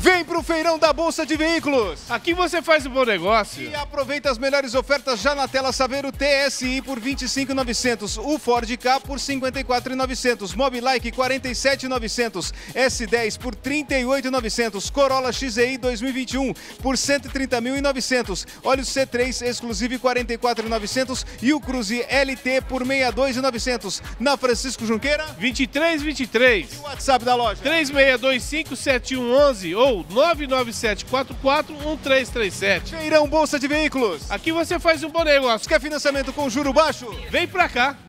Vem pro Feirão da Bolsa de Veículos. Aqui você faz um bom negócio. E aproveita as melhores ofertas já na tela. Saveiro TSI por 25.900, o Ford Ka por 54.900, Mobilike 47.900, S10 por 38.900, Corolla XEI 2021 por 130.900, óleo C3 exclusive 44.900 e o Cruze LT por 62.900. Na Francisco Junqueira 2323. e o WhatsApp da loja 36257111 ou 997441337. Feirão Bolsa de Veículos. Aqui você faz um bom negócio. Quer financiamento com juro baixo? Vem pra cá.